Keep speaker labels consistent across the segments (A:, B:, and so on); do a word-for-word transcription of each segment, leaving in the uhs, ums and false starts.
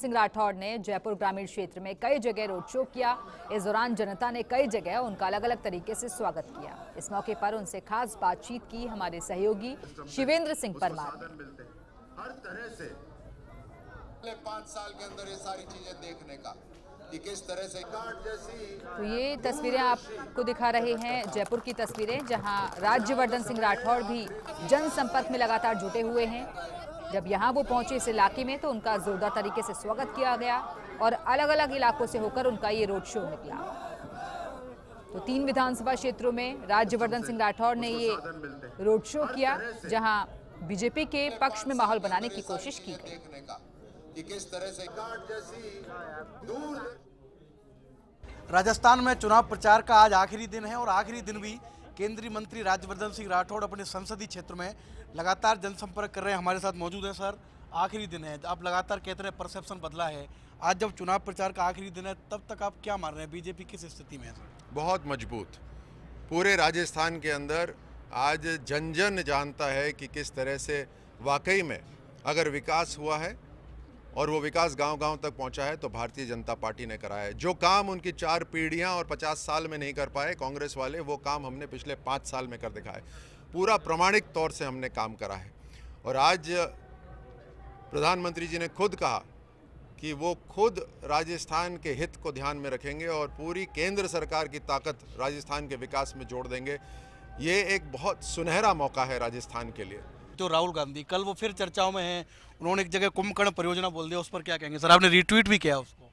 A: सिंह राठौड़ ने जयपुर ग्रामीण क्षेत्र में कई जगह रोड शो किया। इस दौरान जनता ने कई जगह उनका अलग अलग तरीके से स्वागत किया। इस मौके पर उनसे खास बातचीत की हमारे सहयोगी शिवेंद्र सिंह परमार ने।
B: हर तरह से पाँच साल के अंदर ये सारी चीजें देखने का कि किस तरह से जैसी
A: तो ये तस्वीरें आपको दिखा रहे हैं जयपुर की तस्वीरें, जहां राज्यवर्धन सिंह राठौड़ भी जनसंपर्क में लगातार जुटे हुए हैं। जब यहां वो पहुंचे इस इलाके में तो उनका जोरदार तरीके से स्वागत किया गया और अलग अलग इलाकों से होकर उनका ये रोड शो निकला। तो तीन विधानसभा क्षेत्रों में राज्यवर्धन सिंह राठौड़ ने ये रोड शो किया, जहां बीजेपी के पक्ष में माहौल बनाने की कोशिश की गई।
B: कि किस तरह से दूर
C: राजस्थान में चुनाव प्रचार का आज आखिरी दिन है और आखिरी दिन भी केंद्रीय मंत्री राज्यवर्धन सिंह राठौड़ अपने संसदीय क्षेत्र में लगातार जनसंपर्क कर रहे हैं। हमारे साथ मौजूद हैं। सर, आखिरी दिन है, आप लगातार कहते रहे परसेप्शन बदला है, आज जब चुनाव प्रचार का आखिरी दिन है तब तक आप क्या मान रहे हैं, बीजेपी किस स्थिति में है? सर,
B: बहुत मजबूत। पूरे राजस्थान के अंदर आज जन जन जानता है कि किस तरह से वाकई में अगर विकास हुआ है और वो विकास गांव-गांव तक पहुंचा है तो भारतीय जनता पार्टी ने करा है। जो काम उनकी चार पीढ़ियां और पचास साल में नहीं कर पाए कांग्रेस वाले, वो काम हमने पिछले पाँच साल में कर दिखाए। पूरा प्रमाणिक तौर से हमने काम करा है। और आज प्रधानमंत्री जी ने खुद कहा कि वो खुद राजस्थान के हित को ध्यान में रखेंगे और पूरी केंद्र सरकार की ताकत राजस्थान के विकास में जोड़ देंगे। ये एक बहुत सुनहरा मौका है राजस्थान के लिए।
C: तो राहुल गांधी कल वो फिर चर्चाओं में हैं, उन्होंने एक जगह कुंभकर्ण परियोजना बोल दिया, उस पर क्या कहेंगे? सर, आपने रिट्वीट भी किया उसको।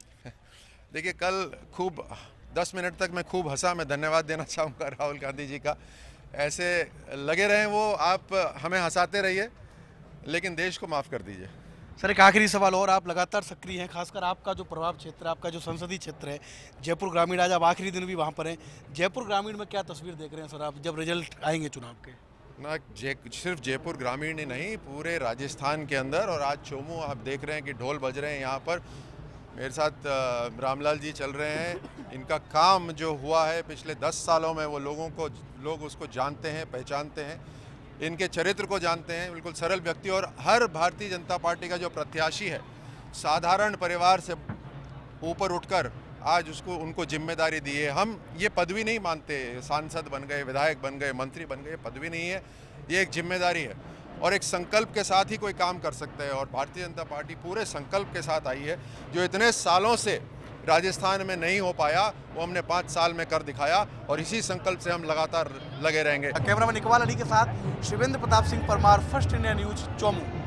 B: देखिए, कल खूब दस मिनट तक मैं खूब हंसा। मैं धन्यवाद देना चाहूँगा राहुल गांधी जी का। ऐसे लगे रहें वो, आप हमें हंसाते रहिए लेकिन देश को माफ़ कर दीजिए।
C: सर, एक आखिरी सवाल और, आप लगातार सक्रिय हैं, खासकर आपका जो प्रभाव क्षेत्र है, आपका जो संसदीय क्षेत्र है जयपुर ग्रामीण, आज आप आखिरी दिन भी वहाँ पर हैं। जयपुर ग्रामीण में क्या तस्वीर देख रहे हैं सर आप, जब रिजल्ट आएंगे चुनाव के?
B: ना जय सिर्फ जयपुर ग्रामीण ही नहीं, पूरे राजस्थान के अंदर। और आज चोमू आप देख रहे हैं कि ढोल बज रहे हैं यहाँ पर। मेरे साथ रामलाल जी चल रहे हैं। इनका काम जो हुआ है पिछले दस सालों में, वो लोगों को लोग उसको जानते हैं, पहचानते हैं, इनके चरित्र को जानते हैं। बिल्कुल सरल व्यक्ति। और हर भारतीय जनता पार्टी का जो प्रत्याशी है, साधारण परिवार से ऊपर उठकर आज उसको उनको जिम्मेदारी दी है। हम ये पदवी नहीं मानते, सांसद बन गए, विधायक बन गए, मंत्री बन गए, पदवी नहीं है, ये एक जिम्मेदारी है और एक संकल्प के साथ ही कोई काम कर सकता है। और भारतीय जनता पार्टी पूरे संकल्प के साथ आई है। जो इतने सालों से राजस्थान में नहीं हो पाया वो हमने पाँच साल में कर दिखाया और इसी संकल्प से हम लगातार लगे रहेंगे।
C: कैमरामैन इकबाल अली के साथ Shivendra Pratap Singh Parmar, First India News, Chomu.